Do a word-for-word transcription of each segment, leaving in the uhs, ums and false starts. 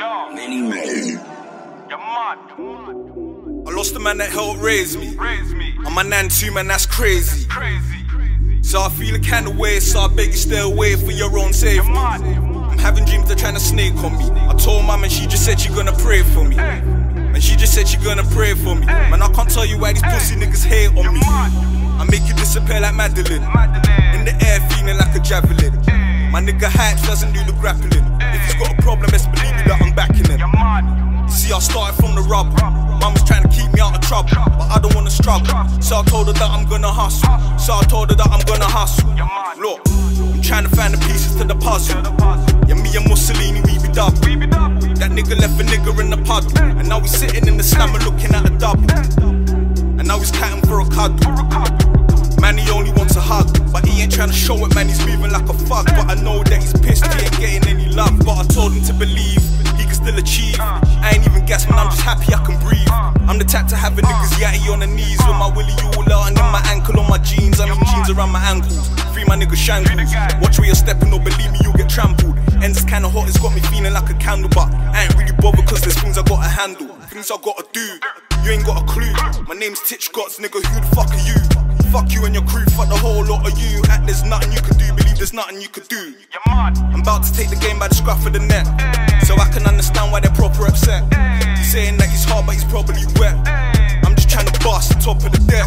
Many men. You're mad. I lost the man that helped raise me. Raise me. And my nan too, man, that's crazy. Crazy. So I feel a kind of way, so I beg you stay away for your own safety. You're mad. I'm having dreams they're trying to snake on me. I told mum and she just said she gonna pray for me. Hey. And she just said she gonna pray for me. Hey. Man, I can't tell you why these Hey. pussy niggas hate on You're me. mad. I make you disappear like Madeline. Madeline. In the air feeling like a javelin. Hey. My nigga Hypes doesn't do the grappling. Hey. If he's got a problem, best believe me that I'm backing him. You're mad. See, I started from the rubble. Mum was trying to keep me out of trouble, but I don't wanna struggle. So I told her that I'm gonna hustle. So I told her that I'm gonna hustle. You're mad. Look, I'm trying to find the pieces to the puzzle. To the puzzle. Yeah, me and Mussolini, we be double. We be double. That nigga left a nigga in the puddle, and now we sitting in the slammer looking at a double. And now he's counting for a cuddle. For a cuddle. Man, he only wants a hug, but he ain't trying to show it, man, he's moving like a fuck. But I know that he's pissed, he ain't getting any love. But I told him to believe, he can still achieve. I ain't even gas, man, I'm just happy I can breathe. I'm the type to have a niggas yatty on the knees, with my willy all out and then my ankle on my jeans. I mean jeans around my ankles, free my nigga shangles. Watch where you're stepping or believe me, you'll get trampled. Ends kinda hot, it's got me feeling like a candle, but I ain't really bothered cause there's things I gotta handle, things I gotta do. You ain't got a clue, my name's Titch Gots, nigga, who the fuck are you? Fuck you and your crew, fuck the whole lot of you. Act there's nothing you can do, believe there's nothing you could do. You're mad. I'm about to take the game by the scruff of the neck, so I can understand why they're proper upset. He's saying that he's hard but he's probably wet. I'm just trying to bust the top of the deck.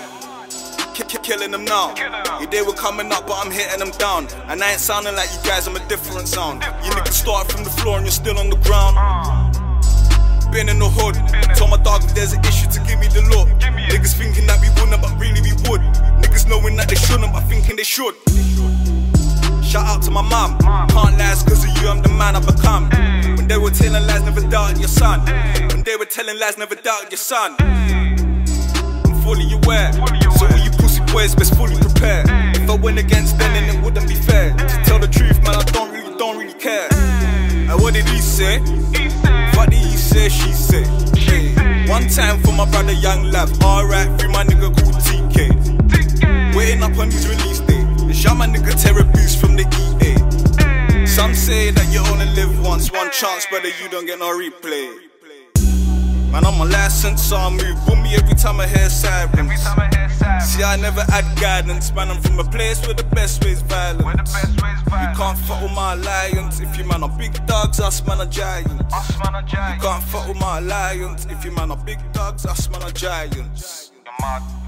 K killing them now. Yeah, they were coming up but I'm hitting them down. And I ain't sounding like you guys, I'm a different sound. You niggas started from the floor and you're still on the ground. Been in the hood, told my dog if there's an issue to give me the look. Niggas thinking that we wouldn't but really we would. Niggas knowing that they shouldn't but thinking they should. Shout out to my mum, can't lie, cause of you I'm the man I become. When they were telling lies, never doubted your son. When they were telling lies, never doubted your son. I'm fully aware, so all you pussy boys best fully prepare. If I went against them then it wouldn't be fair. To tell the truth man, I don't really, don't really care. And what did he say? What did he say, she say? Hey. One time for my brother Young Lab, alright, free my nigga called T K. Waiting up on his release date. And shout my nigga Terror Boost from the E A. Some say that you only live once, one chance, brother, you don't get no replay. Man, I'm on license, so I move. Boom me every time I hear sirens. See, I never had guidance, man, I'm from a place where the best way is violence. You can't fuck with my alliance. If you man are big dogs, us man are giants. You can't fuck with my alliance. If you man are big dogs, us man are giants. You're mad.